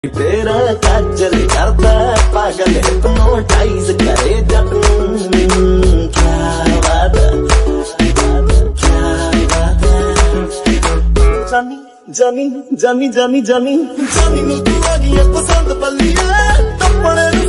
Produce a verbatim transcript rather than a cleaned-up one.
तेरा काजल करता पागल हिप्नोटाइज करे जब क्या बात है क्या बात है जानी जानी जानी जानी जानी जानी नू तू आ गई पसंद बल्ली तपने